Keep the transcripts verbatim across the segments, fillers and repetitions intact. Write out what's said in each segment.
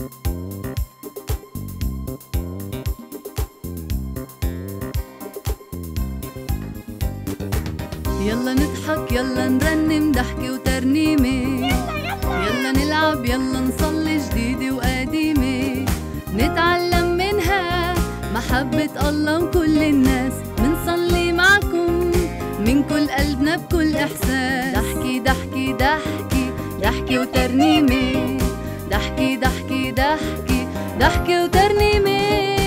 يلا نضحك يلا نرنم ضحكة وترنيمة، يلا نلعب يلا نصلي جديدة وقديمة، نتعلم منها محبة الله وكل الناس، منصلي معكم من كل قلبنا بكل إحساس. ضحكي ضحكي ضحكي ضحكة وترنيمة، ضحكي ضحكي ضحكي ضحكة وترنيمة.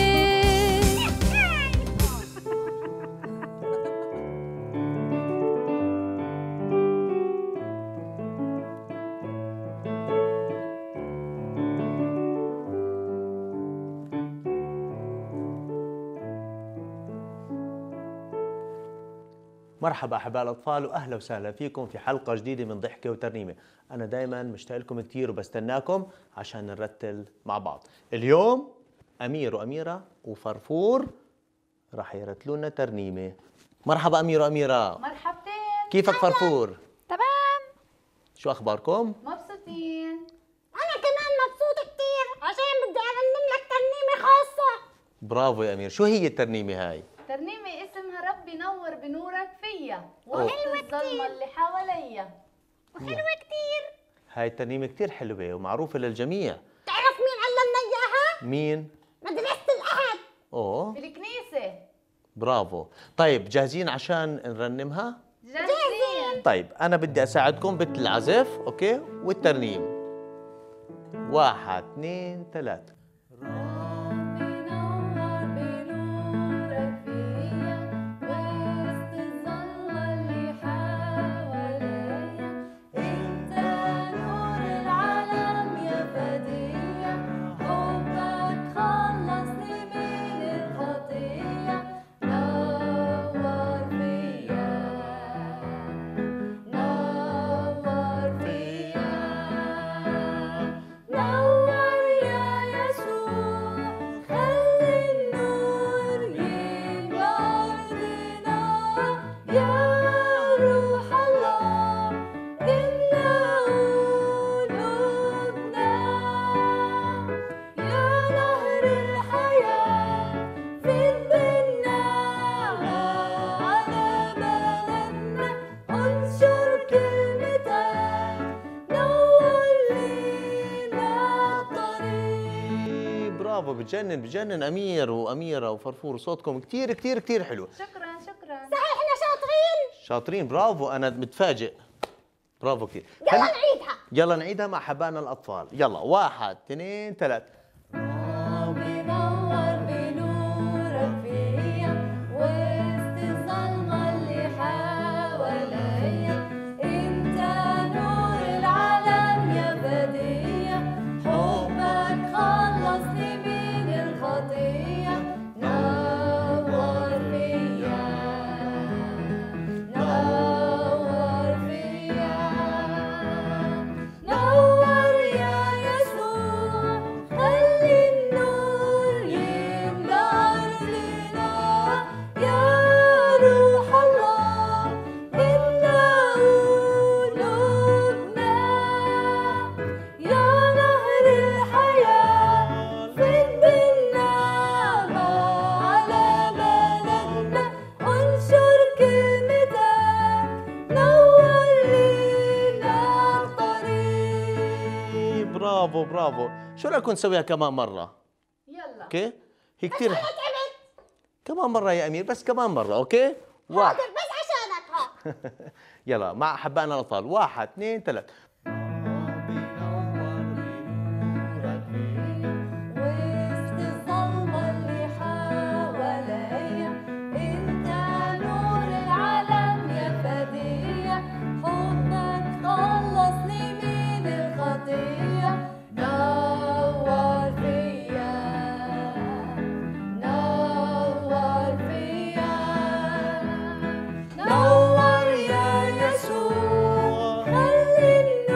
مرحبا أحباء الأطفال وأهلا وسهلا فيكم في حلقة جديدة من ضحكة وترنيمة. أنا دايما مشتاق لكم كثير وبستناكم عشان نرتل مع بعض. اليوم أمير وأميرة وفرفور راح يرتلوا لنا ترنيمة. مرحبا أمير وأميرة. مرحبتين. كيفك فرفور؟ تمام. شو أخباركم؟ مبسوطين. أنا كمان مبسوطة كتير عشان بدي أرنم لك ترنيمة خاصة. برافو يا أمير. شو هي الترنيمة هاي؟ ترنيمة اسمها ربي نور بنورك فيا وقت الظلمة اللي حواليا. وحلوة كتير. هاي الترنيمة كتير حلوة ومعروفة للجميع. تعرف مين علمنا إياها؟ مين؟ مدرسة الأحد. أوه في الكنيسة. برافو. طيب جاهزين عشان نرنمها؟ جاهزين. طيب أنا بدي أساعدكم بالعزف، أوكي؟ والترنيم. واحد، اثنين، ثلاثة. بجنن بجنن أمير وأميرة وفرفور، صوتكم كتير كتير كتير حلو. شكرا شكرا. صحيح احنا شاطرين. شاطرين برافو. أنا متفاجئ. برافو كتير. يلا نعيدها. يلا نعيدها مع حبانا الأطفال. يلا واحد اثنين ثلاثة. ربي نور بنورك فيا وسط الظلمة اللي حواليا، انت نور العالم يا فدية، حبك خلصني من الخطية، نور فيا نور فيا نور يا يسوع، خلي النور يملى أرضنا، يا روح الله املأ قلوبنا، يا نهر الحياة فد النعمة على بلدنا، انشر كلمتك نور لينا الطريق. برافو برافو. شو رأيكم نسويها كمان مرة؟ يلا. أوكي؟ هي كتير أنا تعبت. كمان مرة يا أمير، بس كمان مرة. أوكي؟ واحد. حاضر بس عشانك ها. يلا مع حبانا الأطفال. واحد اثنين ثلاثة. وسط الظلمة اللي حواليا، انت نور العالم يا فدية، حبك خلصني من الخطية، نور فيا نور فيا نور يا يسوع، خلي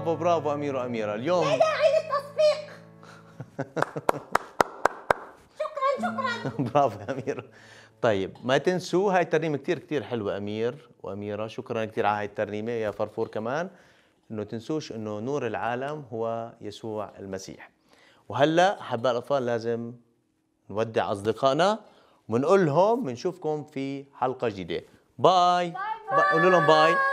برافو برافو امير واميره اليوم. لا داعي للتصفيق. شكرا شكرا. برافو يا اميره. طيب ما تنسوا هاي الترنيمه كثير كثير حلوه امير واميره، شكرا كثير على هاي الترنيمه يا فرفور كمان. انه تنسوش انه نور العالم هو يسوع المسيح. وهلا احباء الاطفال لازم نودع اصدقائنا ونقول لهم بنشوفكم في حلقه جديده. باي. باي باي. قولوا لهم باي.